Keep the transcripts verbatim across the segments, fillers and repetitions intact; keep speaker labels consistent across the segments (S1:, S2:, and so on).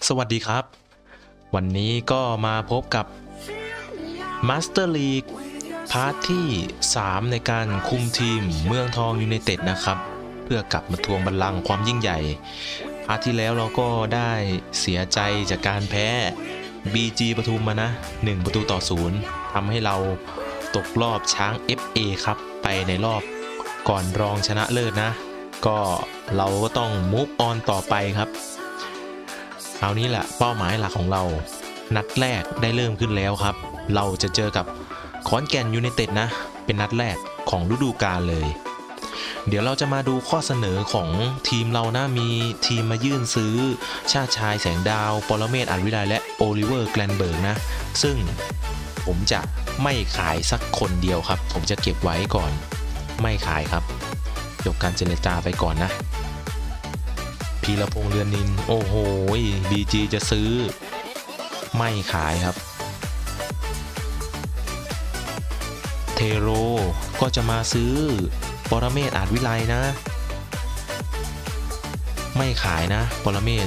S1: สวัสดีครับวันนี้ก็มาพบกับ Master League พาร์ทที่สามในการคุมทีมเมืองทองยูไนเต็ดนะครับเพื่อกลับมาทวงบัลลังก์ความยิ่งใหญ่พาร์ทที่แล้วเราก็ได้เสียใจจากการแพ้ บี จี ปทุมมานะหนึ่งประตูต่อศูนย์ทำให้เราตกรอบช้าง เอฟ เอ ครับไปในรอบก่อนรองชนะเลิศนะก็เราก็ต้อง move on ต่อไปครับคราวนี้แหละเป้าหมายหลักของเรานัดแรกได้เริ่มขึ้นแล้วครับเราจะเจอกับขอนแก่นยูไนเต็ดนะเป็นนัดแรกของฤดูกาลเลยเดี๋ยวเราจะมาดูข้อเสนอของทีมเรานะมีทีมมายื่นซื้อชาติชายแสงดาวปรเมศ อาจวิไลและโอลิเวอร์แกลนเบิร์กนะซึ่งผมจะไม่ขายสักคนเดียวครับผมจะเก็บไว้ก่อนไม่ขายครับจบการเจรจาไปก่อนนะพีรพงษ์เรือนนินโอ้โห บี จี จะซื้อไม่ขายครับเทโรก็จะมาซื้อปรเมศ อาจวิไลนะไม่ขายนะปรเมศ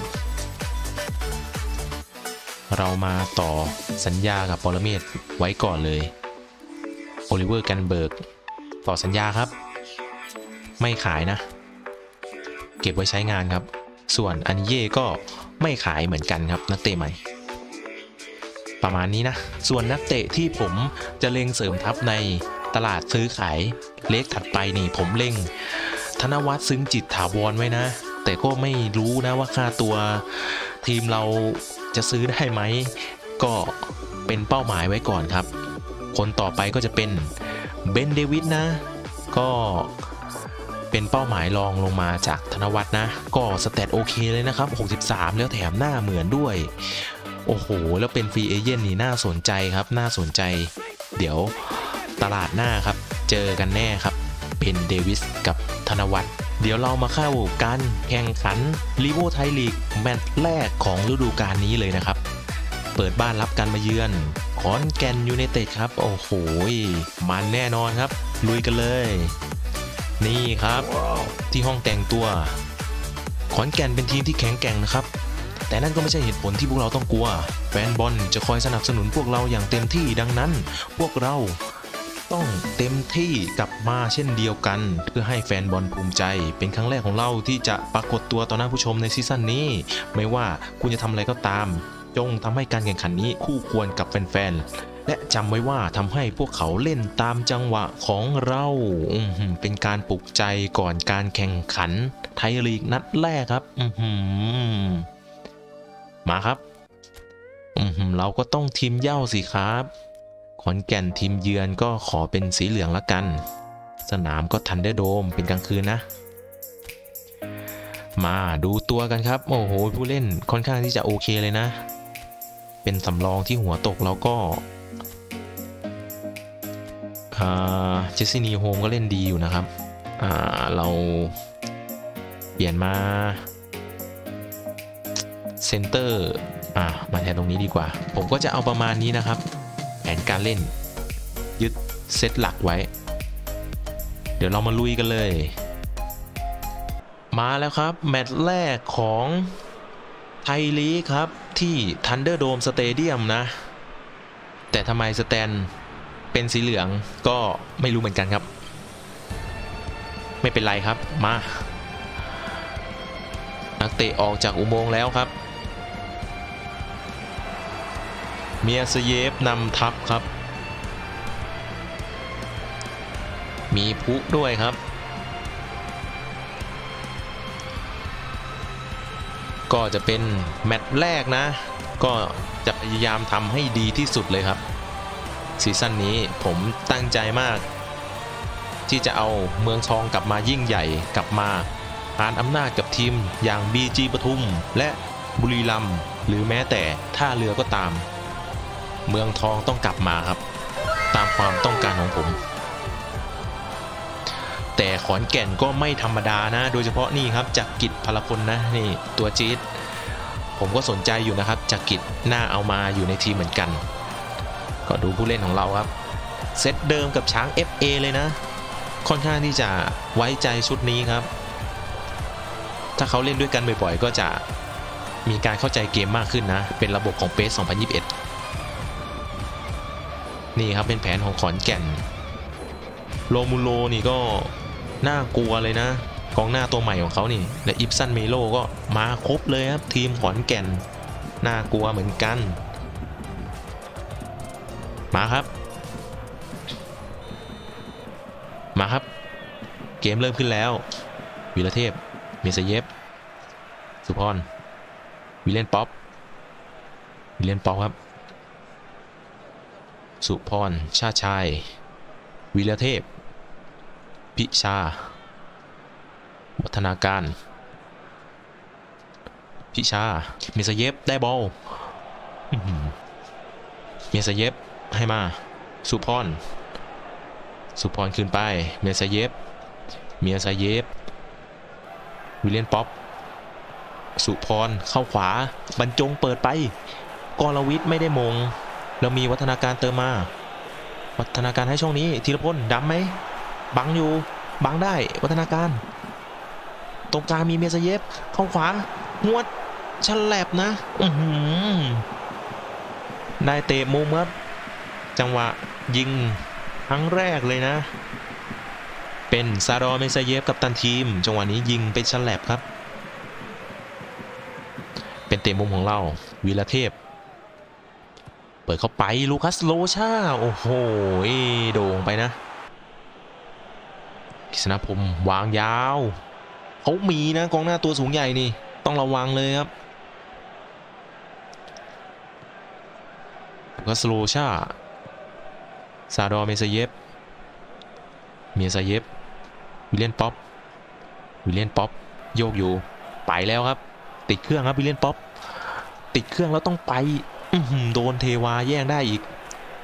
S1: เรามาต่อสัญญากับปรเมศไว้ก่อนเลยโอลิเวอร์แกนเบิร์กต่อสัญญาครับไม่ขายนะเก็บไว้ใช้งานครับส่วนอันเย่ก็ไม่ขายเหมือนกันครับนักเตะใหม่ประมาณนี้นะส่วนนักเตะที่ผมจะเล็งเสริมทัพในตลาดซื้อขายเล็กถัดไปนี่ผมเล็งธนวัฒน์ซึ้งจิตถาวรไว้นะแต่ก็ไม่รู้นะว่าค่าตัวทีมเราจะซื้อได้ไหมก็เป็นเป้าหมายไว้ก่อนครับคนต่อไปก็จะเป็นเบนเดวิดนะก็เป็นเป้าหมายรองลงมาจากธนวัฒน์นะก็สเตตโอเคเลยนะครับหกสิบสามแล้วแถมหน้าเหมือนด้วยโอ้โหแล้วเป็นฟรีเอเจนต์นี่น่าสนใจครับน่าสนใจเดี๋ยวตลาดหน้าครับเจอกันแน่ครับเป็นเดวิสกับธนวัฒน์เดี๋ยวเรามาเข้าการแข่งขันลีโวไทยลีกแมตช์แรกของฤดูกาลนี้เลยนะครับเปิดบ้านรับการมาเยือนขอนแก่นยูไนเต็ดครับโอ้โหมันแน่นอนครับลุยกันเลยนี่ครับที่ห้องแต่งตัวขอนแก่นเป็นทีมที่แข็งแกร่งนะครับแต่นั่นก็ไม่ใช่เหตุผลที่พวกเราต้องกลัวแฟนบอลจะคอยสนับสนุนพวกเราอย่างเต็มที่ดังนั้นพวกเราต้องเต็มที่กลับมาเช่นเดียวกันเพื่อให้แฟนบอลภูมิใจเป็นครั้งแรกของเราที่จะปรากฏตัวต่อหน้าผู้ชมในซีซั่นนี้ไม่ว่าคุณจะทำอะไรก็ตามจงทำให้การแข่งขันนี้คู่ควรกับแฟนๆและจำไว้ว่าทำให้พวกเขาเล่นตามจังหวะของเราเป็นการปลุกใจก่อนการแข่งขันไทยลีกนัดแรกครับมาครับเราก็ต้องทีมเหย้าสิครับขอนแก่นทีมเยือนก็ขอเป็นสีเหลืองละกันสนามก็ทันเดอร์โดมเป็นกลางคืนนะมาดูตัวกันครับโอ้โหผู้เล่นค่อนข้างที่จะโอเคเลยนะเป็นสำรองที่หัวตกแล้วก็เจสซี่นีโฮมก็เล่นดีอยู่นะครับเราเปลี่ยนมาเซนเตอร์อ่ะมาแทนตรงนี้ดีกว่าผมก็จะเอาประมาณนี้นะครับแผนการเล่นยึดเซตหลักไว้เดี๋ยวเรามาลุยกันเลยมาแล้วครับแมตช์แรกของไทยลีกครับที่ทันเดอร์โดมสเตเดียมนะแต่ทำไมสแตนเป็นสีเหลืองก็ไม่รู้เหมือนกันครับไม่เป็นไรครับมานักเตะออกจากอุโมงค์แล้วครับเมียสเยฟนำทัพครับมีพุด้วยครับก็จะเป็นแมตช์แรกนะก็จะพยายามทำให้ดีที่สุดเลยครับซีซั่นนี้ผมตั้งใจมากที่จะเอาเมืองทองกลับมายิ่งใหญ่กลับมาหารอำนาจกับทีมอย่าง บี จี ปทุมและบุรีรัมย์หรือแม้แต่ท่าเรือก็ตามเมืองทองต้องกลับมาครับตามความต้องการของผมแต่ขอนแก่นก็ไม่ธรรมดานะโดยเฉพาะนี่ครับจักริดพลพลนะนี่ตัวจี๊ดผมก็สนใจอยู่นะครับจักริดน่าเอามาอยู่ในทีมเหมือนกันก็ดูผู้เล่นของเราครับเซตเดิมกับช้าง เอฟ เอ เลยนะค่อนข้างที่จะไว้ใจชุดนี้ครับถ้าเขาเล่นด้วยกันบ่อยๆก็จะมีการเข้าใจเกมมากขึ้นนะเป็นระบบของเปสสองพันยี่สิบเอ็ดนี่ครับเป็นแผนของขอนแก่นโรมูโลนี่ก็น่ากลัวเลยนะกองหน้าตัวใหม่ของเขานี่และอิปซันเมโลก็มาครบเลยครับทีมขอนแก่นน่ากลัวเหมือนกันมาครับมาครับเกมเริ่มขึ้นแล้ววีรเทพเมซเยฟสุพรวิเลนป๊อปวิเลนป๊อปครับสุพรชาชัยวีรเทพพิชาวัฒนาการพิชาเมซเยฟได้บอลเมซเยฟให้มาสุพรสุพรคืนไปเมซเยฟเมซเยฟวิลเลียนป๊อปสุพรเข้าขวาบรรจงเปิดไปกรวิทย์ไม่ได้มงแล้วมีวัฒนาการเติมมาวัฒนาการให้ช่องนี้ธีรพลดำไหมบังอยู่บังได้วัฒนาการตรงกลางมีเมซเยฟเข้าขวาหวดฉลับนะอื้อหือได้เตะมุมครับจังหวะยิงครั้งแรกเลยนะเป็นซาดอเมซเยฟกับตันทีมจังหวะนี้ยิงเป็นฉลับครับเป็นเตะมุมของเราวีรเทพเปิดเข้าไปลูคัสโลชาโอ้โหโด่งไปนะกฤษณพงษ์วางยาวเขามีนะกองหน้าตัวสูงใหญ่นี่ต้องระวังเลยครับลูคัสโลชาซาดอเมซเยฟเมซเยฟวิลเลียนป๊อปวิลเลียนป๊อปโยกอยู่ไปแล้วครับติดเครื่องครับวิลเลียนป๊อปติดเครื่องแล้วต้องไปโดนเทวาแย่งได้อีก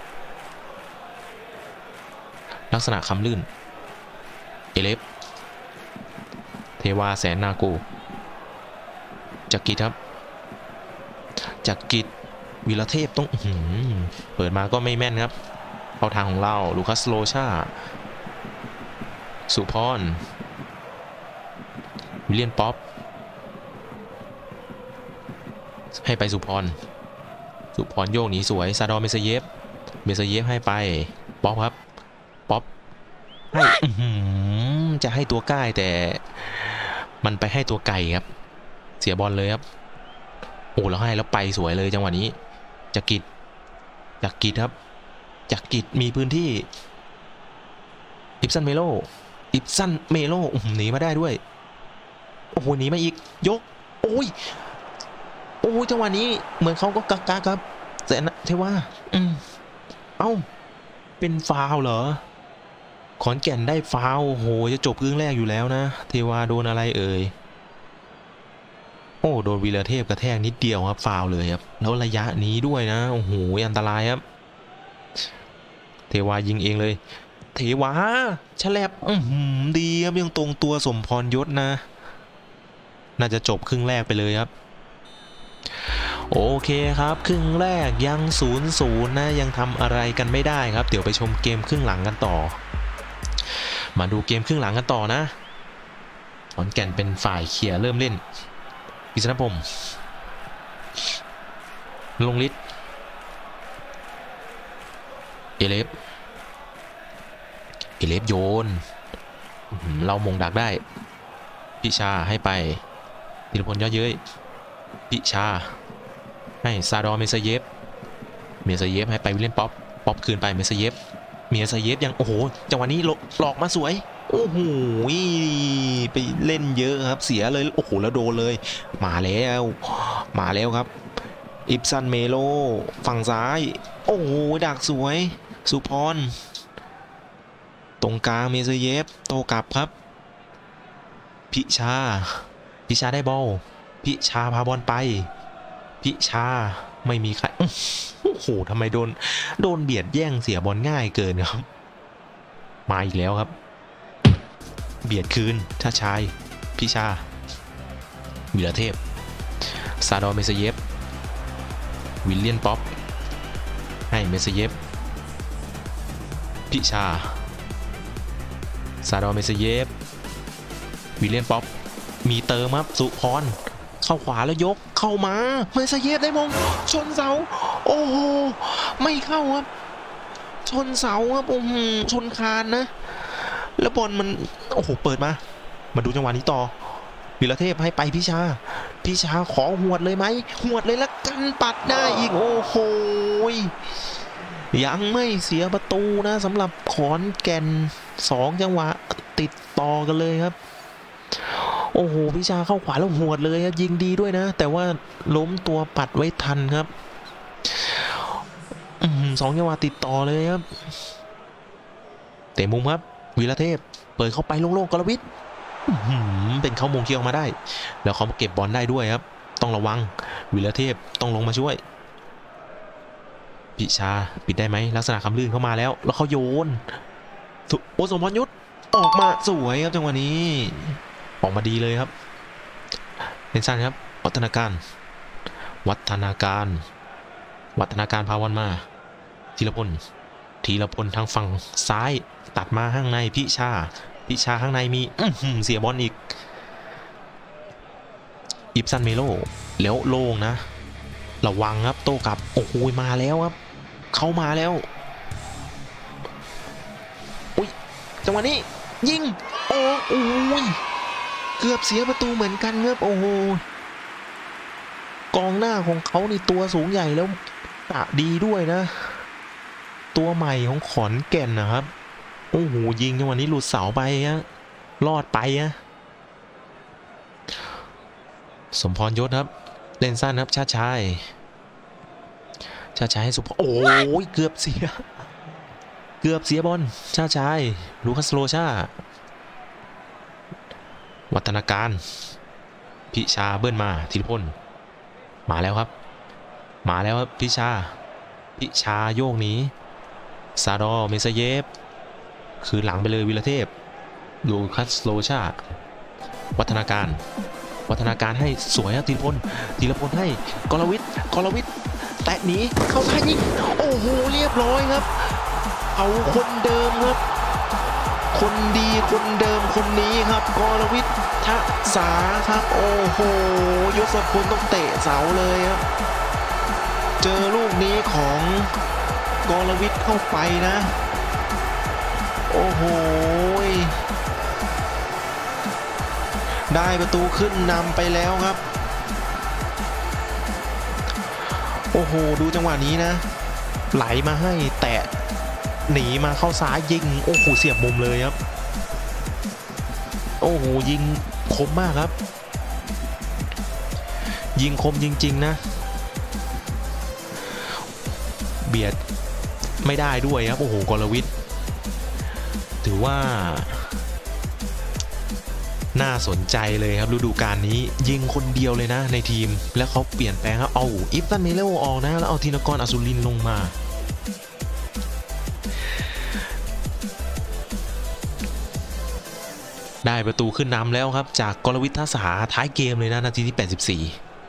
S1: ลักษณะคำลื่นเอเลฟเทวาแสนนากูจักริดครับจักริดวีรเทพต้องเปิดมาก็ไม่แม่นครับเข้าทางของเราลูคัสโลชาสุพรวิลเลียนป๊อปให้ไปสุพรสุพรโยกหนีสวยซาดอเมซเยฟเมซเยฟให้ไปป๊อปครับป๊อปให้จะให้ตัวใกล้แต่มันไปให้ตัวไก่ครับเสียบอลเลยครับโอ้แล้วให้แล้วไปสวยเลยจังหวะนี้จักริดจักริดครับจักริดมีพื้นที่อิปซันเมโลอิปซันเมโลหนีมาได้ด้วยโอ้โหหนีมาอีกยกโอ้ยโอ้ยจังหวะนี้เหมือนเขาก็กักกักครับแต่เทว่าอืมเอ้าเป็นฟาวเหรอขอนแก่นได้ฟาวโอ้โหจะจบครึ่งแรกอยู่แล้วนะเทว่าโดนอะไรเอ่ยโอ้โดนวีรเทพกระแทกนิดเดียวครับฟาวเลยครับแล้วระยะนี้ด้วยนะโอ้โหอันตรายครับเทวายิงเองเลยเทวาฉลับอืมดีครับยังตรงตัวสมพรยศนะน่าจะจบครึ่งแรกไปเลยครับโอเคครับครึ่งแรกยังศูนย์ศูนย์นะยังทำอะไรกันไม่ได้ครับเดี๋ยวไปชมเกมครึ่งหลังกันต่อมาดูเกมครึ่งหลังกันต่อนะขอนแก่นเป็นฝ่ายเคลียร์เริ่มเล่นกฤษณพงษ์ลงฤทธิ์เอเลฟเอเลฟโยนเรามงดักได้พิชาให้ไปธีรพลยอดเย้ยพิชาให้ซาดอเมซเยฟเมซเยฟให้ไปวิลเลียนป๊อปป๊อปคืนไปเมซเยฟเมซเยฟยังโอ้โหจังหวะนี้หลอกมาสวยโอ้โหไปเล่นเยอะครับเสียเลยโอ้โหแล้วโดนเลยมาแล้วมาแล้วครับอิปซันเมโลฝั่งซ้ายโอ้โหดักสวยสุพรตรงกลางเมซเยฟโตกลับครับพิชาพิชาได้บอลพิชาพาบอลไปพิชาไม่มีใครโอ้โหทำไมโดนโดนเบียดแย่งเสียบอลง่ายเกินครับมาอีกแล้วครับเบียดคืนชาชายพิชาวีรเทพซาดอเมซเยฟวิลเลียนป๊อปให้เมซเยฟพิชาซาดอเมซเยฟวิลเลียนป๊อปมีเติมครับสุพรเข้าขวาแล้วยกเข้ามาเมซาเยฟได้มงชนเสาโอ้โหไม่เข้าครับชนเสาครับโอ้โหชนคานนะแล้วบอลมันโอ้โหเปิดมามาดูจังหวะนี้ต่อวีรเทพให้ไปพิชาพิชาขอหวดเลยไหมหวดเลยแล้วกันปัดได้อีกโอ้โหยังไม่เสียประตูนะสำหรับขอนแก่นสองจังหวะติดต่อกันเลยครับโอ้โหพิชาเข้าขวาแล้วหวดเลยครับยิงดีด้วยนะแต่ว่าล้มตัวปัดไว้ทันครับสองจังหวะติดต่อเลยครับเตะมุมครับวีรเทพเปิดเข้าไปโล่งๆกรวิทย์เป็นเข้ามงเคียวมาได้แล้วเขาเก็บบอลได้ด้วยครับต้องระวังวีรเทพต้องลงมาช่วยพิชาปิดได้ไหมลักษณะคำลื่นเข้ามาแล้วแล้วเขาโยนโอสมพรยุทธออกมาสวยครับจังหวะนี้ออกมาดีเลยครับเป็นสั้นครับวัฒนาการวัฒนาการวัฒนาการพาวันมาธีรพลธีรพลทางฝั่งซ้ายตัดมาข้างในพิชาพิชาข้างในมีเสียบอลอีกอิปซันเมโลแล้วโล่งนะระวังครับโต้กลับโอ้โหมาแล้วครับเข้ามาแล้วอุ้ยจังหวะนี้ยิงโอ้โอ้ยเกือบเสียประตูเหมือนกันครับโอ้โหกองหน้าของเขานี่ตัวสูงใหญ่แล้วตะดีด้วยนะตัวใหม่ของขอนแก่นนะครับโอ้โหยิงจังหวะนี้หลุดเสาไปฮะรอดไปฮะสมพรยศครับเล่นสั้นครับชาติชายชาติชายให้สุภโอ้ยเกือบเสียเกือบเสียบอลชาติชายลูคัสโลชาวัฒนาการพิชาเบิ้ลมาธีรพลมาแล้วครับมาแล้วครับพิชาพิชาโยกหนีซาดอเมซาเยฟคือหลังไปเลยวิลเทพลูคัสโลชาวัฒนาการวัฒนาการให้สวยครับธีรพลธีรพลให้กรวิทย์กรวิทย์แตะหนีเข้าซ้ายยิงโอ้โหเรียบร้อยครับเอาคนเดิมครับคนดีคนเดิมคนนี้ครับกรวิทย์ทะสาครับโอ้โหยศพลต้องเตะเสาเลยครับเจอลูกนี้ของกรวิทย์เข้าไปนะโอ้โหได้ประตูขึ้นนำไปแล้วครับโอ้โหดูจังหวะนี้นะไหลมาให้แตะหนีมาเข้าซ้ายยิงโอ้โหเสียบมุมเลยครับโอ้โหยิงคมมากครับยิงคมจริงๆนะเบียดไม่ได้ด้วยครับโอ้โหกรวิทย์ถือว่าน่าสนใจเลยครับฤดูกาลนี้ยิงคนเดียวเลยนะในทีมแล้วเขาเปลี่ยนแปลงครับเอาอิฟตันเมเลโอออกนะแล้วเอาธินกรอสุรินทร์ลงมาได้ประตูขึ้นนำแล้วครับจากกรวิทย์ทศาท้ายเกมเลยนะนาทีที่แปดสิบสี่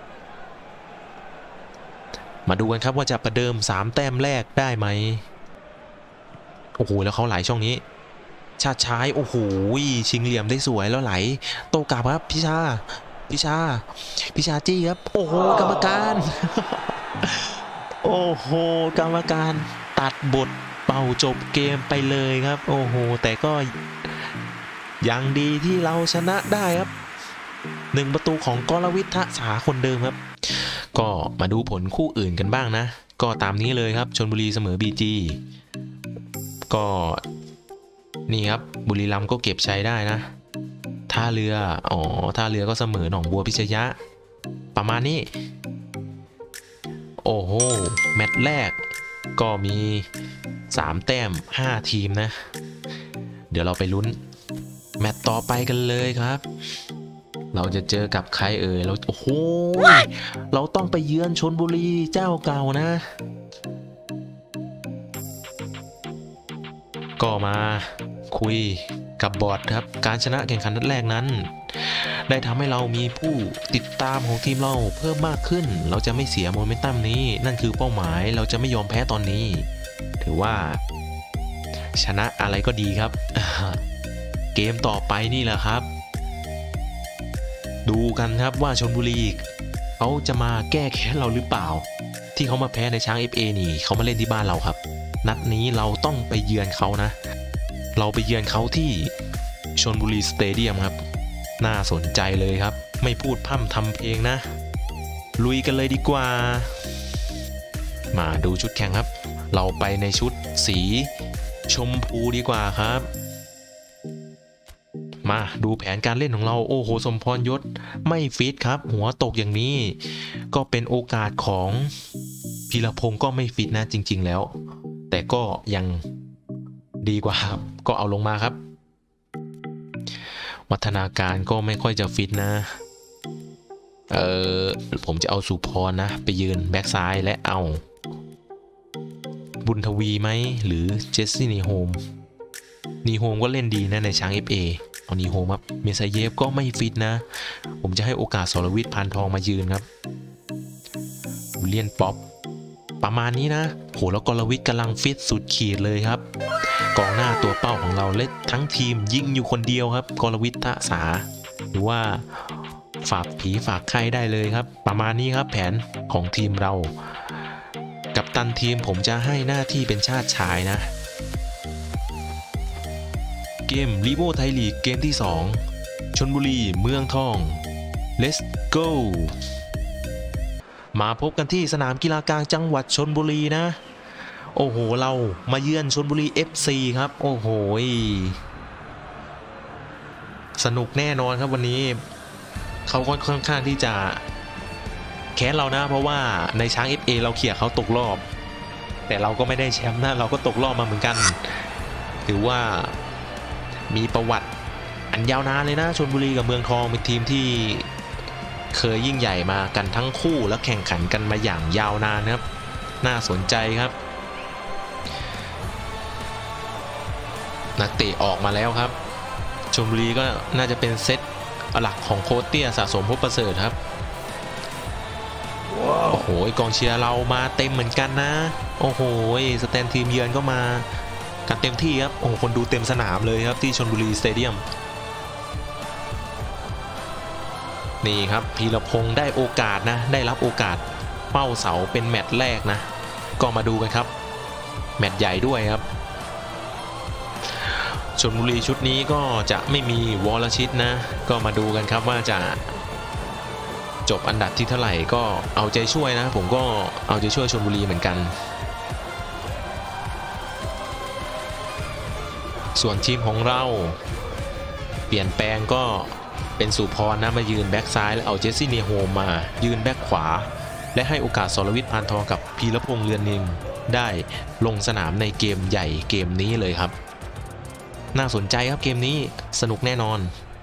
S1: มาดูกันครับว่าจะประเดิมสามแต้มแรกได้ไหมโอ้โหแล้วเขาไหลช่องนี้ชาติชายโอ้โหชิงเหลี่ยมได้สวยแล้วไหลโตกลับครับพิชาพิชาพิชาจี้ครับโอ้โหกรรมการโอ้โหกรรมการตัดบทเป่าจบเกมไปเลยครับโอ้โหแต่ก็ยังดีที่เราชนะได้ครับหนึ่งประตูของกรวิทย์ทะสาคนเดิมครับก็มาดูผลคู่อื่นกันบ้างนะก็ตามนี้เลยครับชลบุรีเสมอ บี จี ก็นี่ครับบุรีรัมย์ก็เก็บชัยได้นะท่าเรืออ๋อท่าเรือก็เสมอหนองบัวพิชยะประมาณนี้โอ้โหแมตช์แรกก็มีสามแต้มห้าทีมนะเดี๋ยวเราไปลุ้นแมตช์ต่อไปกันเลยครับเราจะเจอกับใครเอ่ยเราโอ้โหเราต้องไปเยือนชลบุรีเจ้าเก่านะก็มาคุยกับบอร์ดครับการชนะแข่งขันนัดแรกนั้นได้ทำให้เรามีผู้ติดตามของทีมเราเพิ่มมากขึ้นเราจะไม่เสียโมเมนตัมนี้นั่นคือเป้าหมายเราจะไม่ยอมแพ้ตอนนี้ถือว่าชนะอะไรก็ดีครับเกมต่อไปนี่แหละครับดูกันครับว่าชลบุรีเขาจะมาแก้แค้นเราหรือเปล่าที่เขามาแพ้ในช้าง เอฟ เอ นี่เขามาเล่นที่บ้านเราครับนัดนี้เราต้องไปเยือนเขานะเราไปเยือนเขาที่ชลบุรีสเตเดียมครับน่าสนใจเลยครับไม่พูดพร่ำทำเพลงนะลุยกันเลยดีกว่ามาดูชุดแข่งครับเราไปในชุดสีชมพูดีกว่าครับมาดูแผนการเล่นของเราโอ้โหสมพรยศไม่ฟิตครับหัวตกอย่างนี้ก็เป็นโอกาสของพีรพงศ์ก็ไม่ฟิตนะจริงๆแล้วแต่ก็ยังดีกว่าครับก็เอาลงมาครับวัฒนาการก็ไม่ค่อยจะฟิตนะเออผมจะเอาสุพรนะไปยืนแบ็กซ้ายและเอาบุญทวีไหมหรือเจสซี่นีโฮมนีโฮมก็เล่นดีนะในช้าง เอฟ เอ เอานีโฮมครับเมซาเยฟก็ไม่ฟิตนะผมจะให้โอกาสสรวิทย์พานทองมายืนครับวิลเลียนป๊อปประมาณนี้นะโหแล้วกรวิทย์กำลังฟิตสุดขีดเลยครับกองหน้าตัวเป้าของเราเล่นทั้งทีมยิงอยู่คนเดียวครับกรวิทย์ทะสาหรือว่าฝากผีฝากไข้ได้เลยครับประมาณนี้ครับแผนของทีมเรากัปตันทีมผมจะให้หน้าที่เป็นชาติชายนะเกมลีโวไทยลีกเกมที่สองชลบุรีเมืองทอง Let's go มาพบกันที่สนามกีฬากลางจังหวัดชลบุรีนะโอ้โหเรามาเยือนชลบุรี เอฟ ซี ครับโอ้โหสนุกแน่นอนครับวันนี้เขาค่อนข้างที่จะแค้นเรานะเพราะว่าในช้าง เอฟ เอ เราเขี่ยเขาตกรอบแต่เราก็ไม่ได้แชมป์นะเราก็ตกรอบมาเหมือนกันถือว่ามีประวัติอันยาวนานเลยนะชลบุรีกับเมืองทองเป็นทีมที่เคยยิ่งใหญ่มากันทั้งคู่และแข่งขันกันมาอย่างยาวนานครับน่าสนใจครับนักเตะออกมาแล้วครับชลบุรีก็น่าจะเป็นเซตหลักของโค้ชเตี้ยสะสมพบประเสริฐครับ wow. โอ้โหกองเชียร์เรามาเต็มเหมือนกันนะโอ้โหสแตนทีมเยือนก็มากันเต็มที่ครับโอ้โหคนดูเต็มสนามเลยครับที่ชลบุรีสเตเดียมนี่ครับพีรพงศ์ได้โอกาสนะได้รับโอกาสเป้าเสาเป็นแมตช์แรกนะก็มาดูกันครับแมตช์ใหญ่ด้วยครับชลบุรีชุดนี้ก็จะไม่มีวรชิตนะก็มาดูกันครับว่าจะจบอันดับที่เท่าไหร่ก็เอาใจช่วยนะผมก็เอาใจช่วยชลบุรีเหมือนกันส่วนทีมของเราเปลี่ยนแปลงก็เป็นสุพรนะมายืนแบ็กซ้ายแล้วเอาเจสซี่เนโฮมมายืนแบ็กขวาและให้โอกาสสรวิทย์พานทองกับพีรพงษ์เรือนนินได้ลงสนามในเกมใหญ่เกมนี้เลยครับน่าสนใจครับเกมนี้สนุกแน่นอน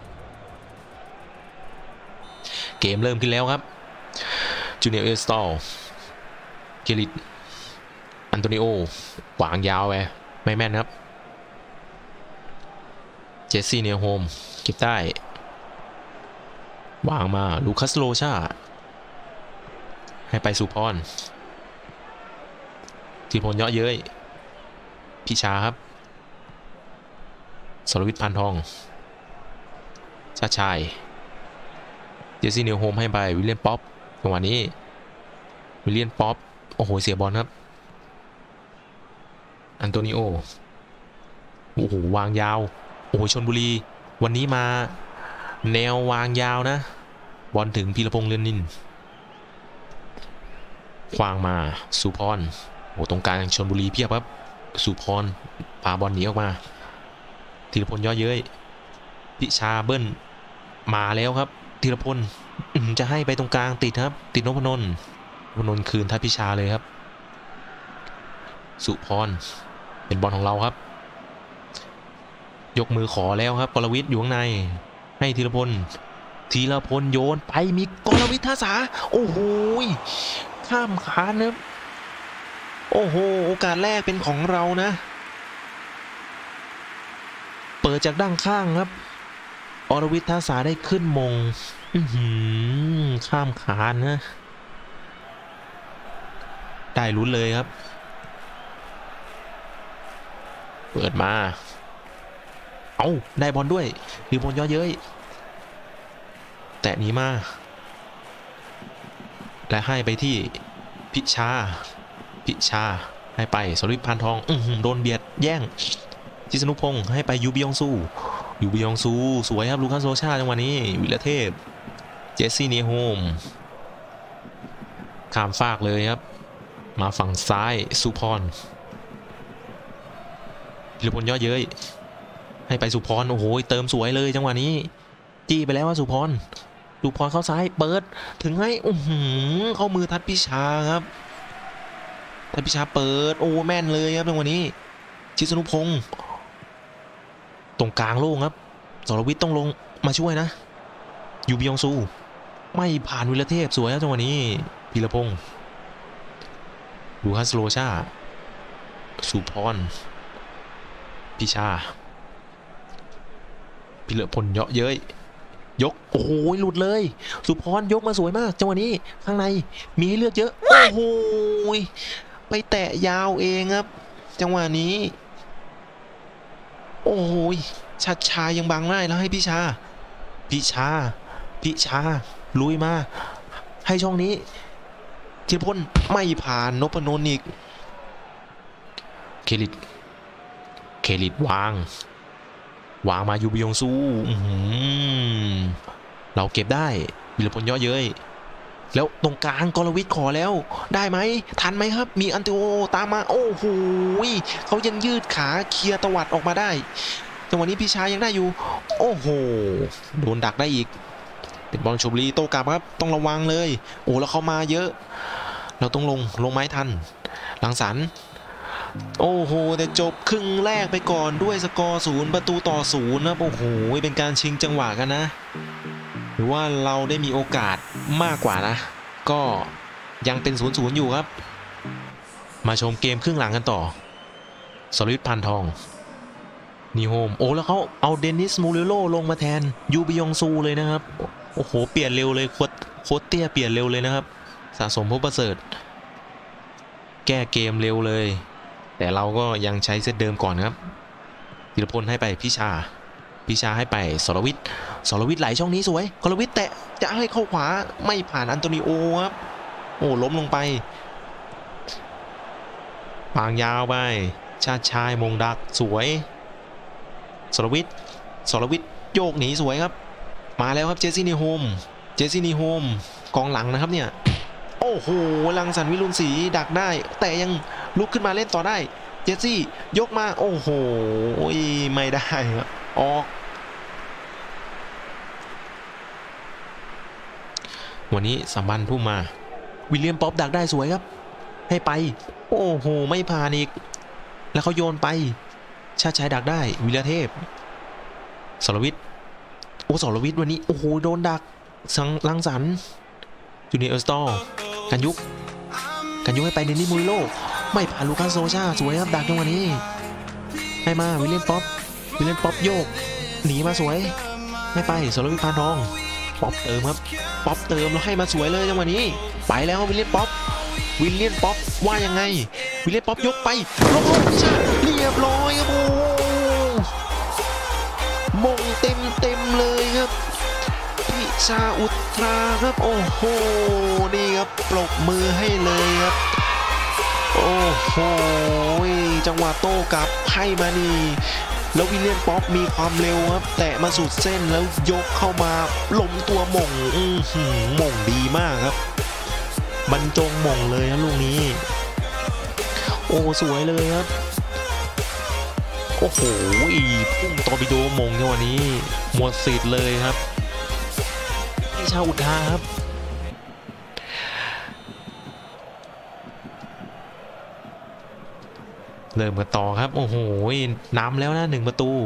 S1: เกมเริ่มขึ้นแล้วครับจูเนียร์เอสตอลเกลิตอันโตนิโอวางยาวไปไม่แม่นครับเจสซี่เนโฮมเก็บได้วางมาลูคัสโลชาให้ไปสุพรทีพลเยาะเย้ยพิชาครับสรวิทย์พานทองชาชายเจสซี่เนโฮมให้ไปวิลเลียนป๊อปจังหวะนี้วิลเลียนป๊อปโอ้โหเสียบอลครับอันโตนิโอโอ้โหวางยาวโอ้โหชลบุรีวันนี้มาแนววางยาวนะบอลถึงพีรพงษ์เรือนนินควางมาสุพรโอ้ตรงกลางชลบุรีเพียบครับสุพรพาบอลหนีออกมาธีรพลย่อเย้ยพิชาเบิ้ลมาแล้วครับธีรพลจะให้ไปตรงกลางติดครับติดนพนนท์นพนนท์คืนทัพพิชาเลยครับสุพรเป็นบอลของเราครับยกมือขอแล้วครับกรวิทย์อยู่ข้างในให้ธีรพลธีรพลโยนไปมีกรวิทย์ท่าสาโอ้โหข้ามคานครับโอ้โหโอกาสแรกเป็นของเรานะเปิดจากด้านข้างครับอรวิทย์ท่าสาได้ขึ้นมงข้ามคานนะได้ลุ้นเลยครับเปิดมาเอาได้บอลด้วยธีรพลย่อเย้ยแตะนี้มาและให้ไปที่พิชาพิชาให้ไปสริปพานทองอืโดนเบียดแย่งชิสนุพงศ์ให้ไปยูบิยองซูยูบิยองซูสวยครับลูคัสโซชาจังหวะนี้วิลเทพเจสซี่เนโฮมข้ามฟากเลยครับมาฝั่งซ้ายสุพรพิรพลย่อเย้ยให้ไปสุพรโอ้โหเติมสวยเลยจังหวะนี้จี้ไปแล้วว่าสุพรสุพรเข้าซ้ายเปิดถึงให้อื้อหือเข้ามือทัดพิชาครับทัดพิชาเปิดโอ้แม่นเลยครับจังหวะนี้ชิสนุพงศ์ตรงกลางโล่งครับสรวิทย์ต้องลงมาช่วยนะยูบิยองซูไม่ผ่านวิลเทพสวยครับจังหวะนี้พีรพงศ์ลูคัสโลชาสุพรพิชาพิรพลเยาะเย้ยยกโอ้โหหลุดเลยสุพรยกมาสวยมากจังหวะนี้ข้างในมีให้เลือกเยอะโอ้โหไปแตะยาวเองครับจังหวะนี้โอ้โหชัดชายังบังได้แล้วให้พิชาพิชาพิชาลุยมาให้ช่องนี้ธีรพลไม่ผ่านนพนนท์อีกเคลิดเคลิดวางวางมายูบิยองซูเราเก็บได้วิรพลย่อเย้ยแล้วตรงกลางกรวิทย์ขอแล้วได้ไหมทันไหมครับมีอันติโอตามมาโอ้โหเขายังยืดขาเคลียร์ตวัดออกมาได้จังหวะนี้พี่ชายยังได้อยู่โอ้โหโดนดักได้อีกเป็นบอลชลบุรีโต้กลับครับต้องระวังเลยโอ้แล้วเขามาเยอะเราต้องลงลงไม้ทันหลังสรรโอ้โหแต่จบครึ่งแรกไปก่อนด้วยสกอร์ศูนย์ประตูต่อศูนย์นะโอ้โหเป็นการชิงจังหวะกันนะหรือว่าเราได้มีโอกาสมากกว่านะก็ยังเป็นศูนย์ศูนย์อยู่ครับมาชมเกมครึ่งหลังกันต่อสรวิทย์พานทองนีโฮมโอ้แล้วเขาเอาเดนิสมูริโลลงมาแทนยูบิยองซูเลยนะครับโอ้โหเปลี่ยนเร็วเลยโคตรโคตรเตี้ยเปลี่ยนเร็วเลยนะครับสะสมพบประเสริฐแก้เกมเร็วเลยแต่เราก็ยังใช้เซตเดิมก่อนครับธีรพลให้ไปพิชาพิชาให้ไปสรวิทย์สรวิทย์ไหลช่องนี้สวยกรวิทย์แตะจะให้เข้าขวาไม่ผ่านอันโตนิโอครับโอ้ล้มลงไปปางยาวไปชาติชายมงดักสวยสรวิทย์สรวิทย์โยกหนีสวยครับมาแล้วครับเจสซี่นีโฮมเจสซี่นีโฮมกองหลังนะครับเนี่ยโอ้โหลังสรรค์วิรุณศรีดักได้แต่ยังลุกขึ้นมาเล่นต่อได้เจสซี่ยกมาโอ้โหไม่ได้ครับออกวันนี้สัมพันธ์พุ่มมาวิลเลียมป๊อปดักได้สวยครับให้ไปโอ้โหไม่ผ่านอีกแล้วเขาโยนไปชาติชายดักได้วิลเทพสรวิทย์โอ้สรวิทย์วันนี้โอ้โหโดนดักสังลังสรรค์จูเนียร์เออร์สตอร์กันยุกกันยุกให้ไปเดนนิสมูริโลไม่ผ่านลูคัสโซชาสวยครับดักจังหวะนี้ให้มาวิลเลียมป๊อปวิลเลียมป๊อปโยกหนีมาสวยไม่ไปสรวิทย์พานทองป๊อปเติมครับป๊อปเติมแล้วให้มาสวยเลยจังหวะนี้ไปแล้ววิลเลียมป๊อปวิลเลียมป๊อปว่ายังไงวิลเลียมป๊อปยกไปลงลงชาเรียบร้อยครับโอ้มงเต็มเต็มเลยครับพิชาอุตราครับโอ้โหนี่ครับปรบมือให้เลยครับโอ้โหจังหวะโต้กลับให้มานี่แล้ววิลเลียมป๊อปมีความเร็วครับแตะมาสุดเส้นแล้วยกเข้ามาล้มตัวหม่งอื้อหือหม่งดีมากครับบรรจงหม่งเลยครับลูกนี้โอ้สวยเลยครับโอ้โหพุ่งตอร์ปิโดมงในวันนี้หมดสิทธิ์เลยครับพี่ชาอุทาครับเริ่มกันต่อครับโอ้โหนำแล้วนะหนึ่งประตู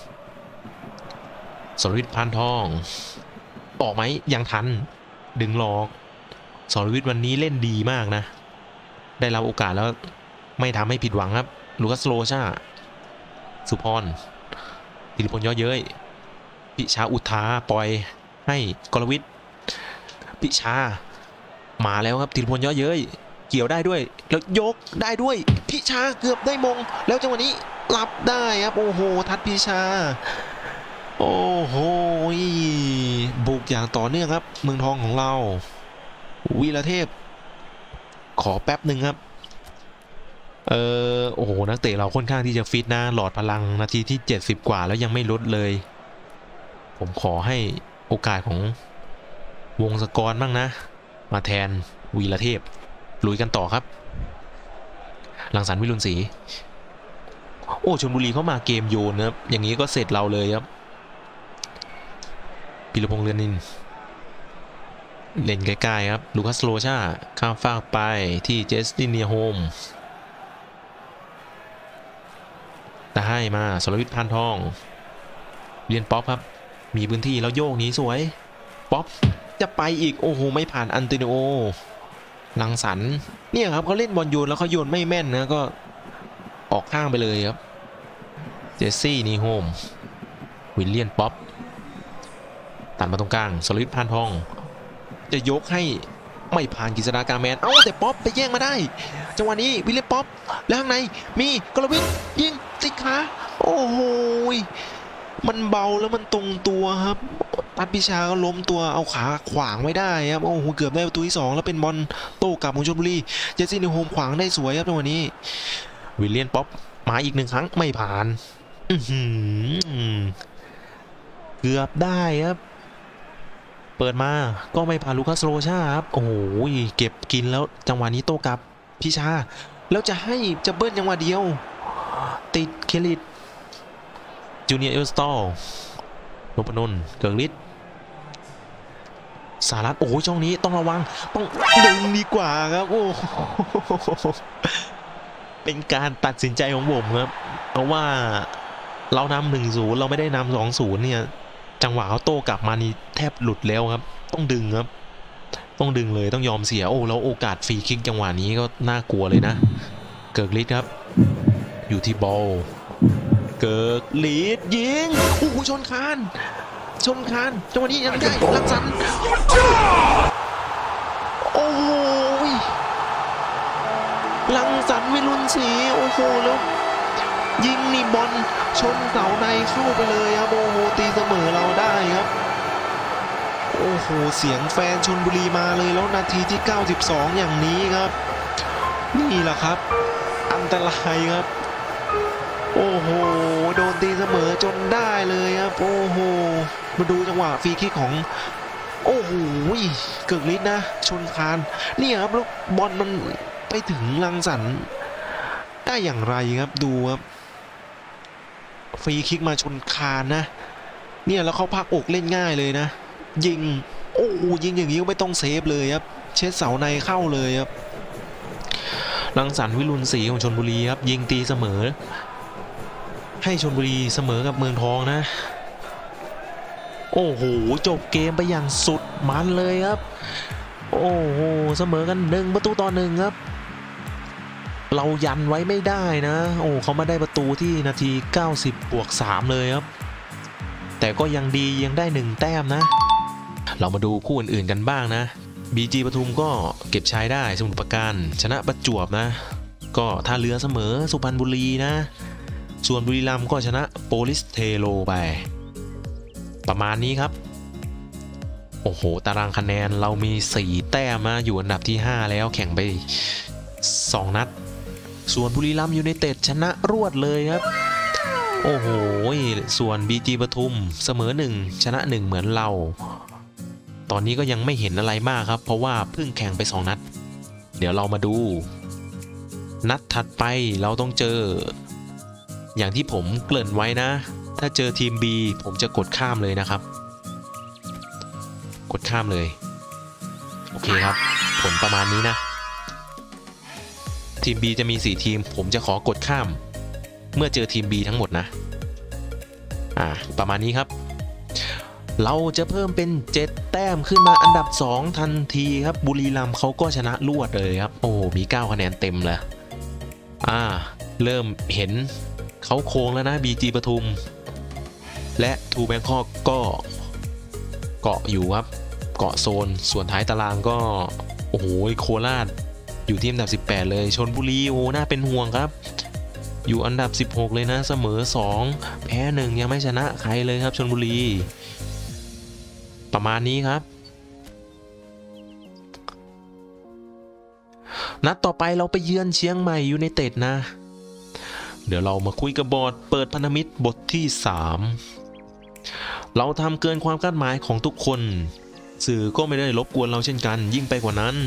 S1: สรวิทย์พานทองออกไหมยังทันดึงหลอกสรวิทย์วันนี้เล่นดีมากนะได้รับโอกาสแล้วไม่ทำให้ผิดหวังครับลูคัสโลชาสุพรธีรพลย่อเย้ยพิชาอุทาปล่อยให้กรวิทย์พิชามาแล้วครับธีรพลย่อเย้ยเกี่ยวได้ด้วยแล้วยกได้ด้วยพิชาเกือบได้มงแล้วจังหวะนี้รับได้ครับโอ้โหทัดพิชาโอ้โหบุกอย่างต่อเนื่องครับเมืองทองของเราวีรเทพขอแป๊บหนึ่งครับเออโอ้โหนักเตะเราค่อนข้างที่จะฟิตนะหลอดพลังนาทีที่เจ็ดสิบกว่าแล้วยังไม่ลดเลยผมขอให้โอกาสของวงศกรบ้างนะมาแทนวีรเทพลุยกันต่อครับรังสรรค์วิรุณศรีโอ้ชลบุรีเข้ามาเกมโยนนะครับอย่างนี้ก็เสร็จเราเลยครับพิรพงษ์เรือนนินเล่นใกล้ๆครับลูคัสโรชาข้ามฟากไปที่เจสตินเนียโฮมแต่ให้มาสรวิทย์พานทองเรียนป๊อปครับมีพื้นที่แล้วโยกนี้สวยป๊อปจะไปอีกโอ้โหไม่ผ่านอันติโนรังสรรค์เนี่ยครับเขาเล่นบอลโยนแล้วเขาโยนไม่แม่นนะก็ออกข้างไปเลยครับเจสซี่นีโฮมวิลเลียนป๊อปตัดมาตรงกลางสรวิทย์พานทองจะยกให้ไม่ผ่านกฤษฎากาแมนเอ้าแต่ป๊อปไปแย่งมาได้จังหวะนี้วิลเลียนป๊อปแล้วข้างในมีกรวิทยิงติดขาโอ้โหมันเบาแล้วมันตรงตัวครับตัดพิชาก็ล้มตัวเอาขาขวางไว้ได้ครับโอ้โหเกือบได้ประตูที่สองแล้วเป็นบอลโต้กลับของชลบุรีเจสซี่นิโฮมขวางได้สวยครับในวันนี้วิลเลียนป๊อปมาอีกหนึ่งครั้งไม่ผ่านเกือบได้ครับเปิดมาก็ไม่ผ่านลูคัสโรชาครับโอ้โหเก็บกินแล้วจังหวะนี้โต้กลับพิชาแล้วจะให้จะเบิ้ลจังหวะเดียวติดเคลิดจูเนียร์เอลสตอลนพนนท์เกิงฤทธิ์สารัตโอ้โหช่องนี้ต้องระวังต้องดึงดีกว่าครับโอ้เป็นการตัดสินใจของผมครับเพราะว่าเรานำหนึ่งศูนย์เราไม่ได้นำสองศูนย์เนี่ยจังหวะเขาโต้กลับมานี่แทบหลุดแล้วครับต้องดึงครับต้องดึงเลยต้องยอมเสียโอ้แล้วโอกาสฟรีคิกจังหวะนี้ก็น่ากลัวเลยนะเกิงฤทธิ์ครับอยู่ที่บอลเกิดลีดยิงโอ้โหชนคานชนคานจังหวะนี้ยังได้รังสรรค์โอ้โหรังสรรค์วิรุณศรีโอ้โหแล้วยิงนี่บอลชนเสาในเข้าไปเลยครับโอ้โหตีเสมอเราได้ครับโอ้โหเสียงแฟนชลบุรีมาเลยแล้วนาทีที่เก้าสิบสองอย่างนี้ครับนี่แหละครับอันตรายครับโอ้โหโดนตีเสมอจนได้เลยครับโอ้โหมาดูจังหวะฟรีคิกของโอ้โหเกิดฤทธิ์นะชนคานนี่ครับแล้วบอลมันไปถึงรังสรรค์ได้อย่างไรครับดูครับฟรีคิกมาชนคานนะเนี่ยแล้วเขาพักอกเล่นง่ายเลยนะยิงโอ้โหยิงอย่างนี้ก็ไม่ต้องเซฟเลยครับเช็ดเสาในเข้าเลยครับรังสรรค์วิรุณศรีของชลบุรีครับยิงตีเสมอให้ชลบุรีเสมอกับเมืองทองนะโอ้โหจบเกมไปอย่างสุดมันเลยครับโอ้โหเสมอกันหนึ่งประตูต่อหนึ่งครับเรายันไว้ไม่ได้นะโอ้เขามาได้ประตูที่นาทีเก้าสิบบวกสามเลยครับแต่ก็ยังดียังได้หนึ่งแต้มนะเรามาดูคู่อื่นๆกันบ้างนะ บี จี ปทุมก็เก็บใช้ได้สมุทรปราการชนะประจวบนะก็ท่าเรือเสมอสุพรรณบุรีนะส่วนบุรีรัมย์ก็ชนะโปลิสเทโรไปประมาณนี้ครับโอ้โหตารางคะแนนเรามีสี่แต้มนะอยู่อันดับที่ห้าแล้วแข่งไปสองนัดส่วนบุรีรัมย์ยูไนเต็ดชนะรวดเลยครับโอ้โหส่วน บี จี ปทุมเสมอหนึ่งชนะหนึ่งเหมือนเราตอนนี้ก็ยังไม่เห็นอะไรมากครับเพราะว่าเพิ่งแข่งไปสองนัดเดี๋ยวเรามาดูนัดถัดไปเราต้องเจออย่างที่ผมเกริ่นไว้นะถ้าเจอทีม B ผมจะกดข้ามเลยนะครับกดข้ามเลยโอเคครับผลประมาณนี้นะทีม B จะมีสี่ทีมผมจะขอกดข้ามเมื่อเจอทีม B ทั้งหมดนะอ่าประมาณนี้ครับเราจะเพิ่มเป็นเจ็ดแต้มขึ้นมาอันดับสองทันทีครับบุรีรัมย์เขาก็ชนะรวดเลยครับโอ้มีเก้าคะแนนเต็มเลยอ่าเริ่มเห็นเขาโค้งแล้วนะ บี จี ปทุมและทูแบงคอกก็เกาะอยู่ครับเกาะโซนส่วนท้ายตารางก็โอ้โหโคราชอยู่ที่อันดับสิบแปดเลยชลบุรีโอ้น่าเป็นห่วงครับอยู่อันดับสิบหกเลยนะเสมอสองแพ้หนึ่งยังไม่ชนะใครเลยครับชลบุรีประมาณนี้ครับนัดต่อไปเราไปเยือนเชียงใหม่ยูไนเต็ดนะเดี๋ยวเรามาคุยกับบอร์ดเปิดพันธมิตรบทที่สามเราทำเกินความคาดหมายของทุกคนสื่อก็ไม่ได้รบกวนเราเช่นกันยิ่งไปกว่านั้น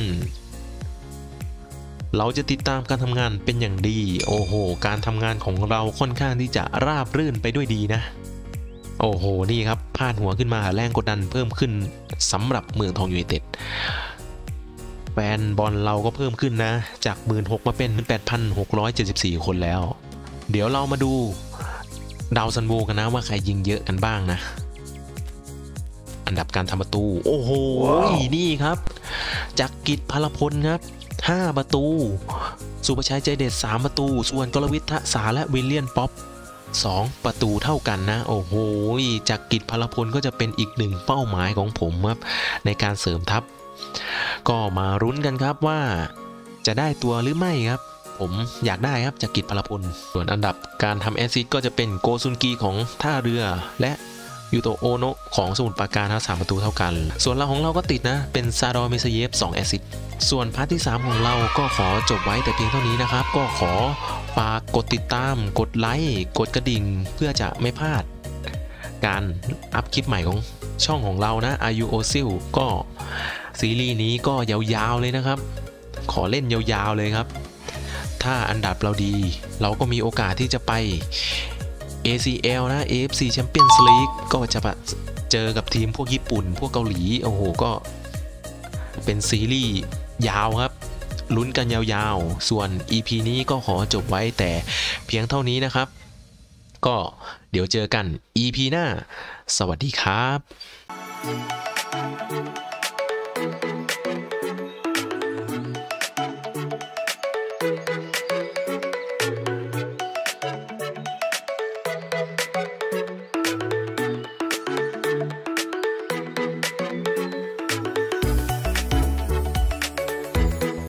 S1: เราจะติดตามการทำงานเป็นอย่างดีโอ้โหการทำงานของเราค่อนข้างที่จะราบรื่นไปด้วยดีนะโอ้โหนี่ครับพาดหัวขึ้นมาแรงกดดันเพิ่มขึ้นสำหรับเมืองทองยูไนเต็ดแฟนบอลเราก็เพิ่มขึ้นนะจาก หนึ่งหมื่นหกพัน มาเป็น แปดพันหกร้อยเจ็ดสิบสี่ คนแล้วเดี๋ยวเรามาดูดาวซันโวกันนะว่าใครยิงเยอะกันบ้างนะอันดับการทำประตูโอ้โห wow. นี่ครับจักริด พลพลครับห้าประตูสุภชัยใจเด็ดสามประตูส่วนกรวิทย์ ทะสาและวิลเลียนป๊อปสองประตูเท่ากันนะโอ้โหจักริด พลพลก็จะเป็นอีกหนึ่งเป้าหมายของผมครับในการเสริมทัพก็มารุ้นกันครับว่าจะได้ตัวหรือไม่ครับผมอยากได้ครับจักริด พลพลส่วนอันดับการทำแอสซิสต์ก็จะเป็นโกซุนกีของท่าเรือและยูโตโอโนะของสมุทรปราการทั้งสามประตูเท่ากันส่วนเราของเราก็ติดนะเป็นซาดอร์เมซเยฟสองแอสซิสต์ส่วนพาร์ทที่สามของเราก็ขอจบไว้แต่เพียงเท่านี้นะครับก็ขอฝากกดติดตามกดไลค์กดกระดิ่งเพื่อจะไม่พลาดการอัพคลิปใหม่ของช่องของเรานะอายุโอซิลก็ซีรีส์นี้ก็ยาวๆเลยนะครับขอเล่นยาวๆเลยครับถ้าอันดับเราดีเราก็มีโอกาสที่จะไป เอ ซี แอล นะ เอ เอฟ ซี Champions League ก็จะเจอกับทีมพวกญี่ปุ่นพวกเกาหลีโอ้โหก็เป็นซีรีส์ยาวครับลุ้นกันยาวๆส่วน อี พี นี้ก็ขอจบไว้แต่เพียงเท่านี้นะครับก็เดี๋ยวเจอกัน อี พี หน้าสวัสดีครับ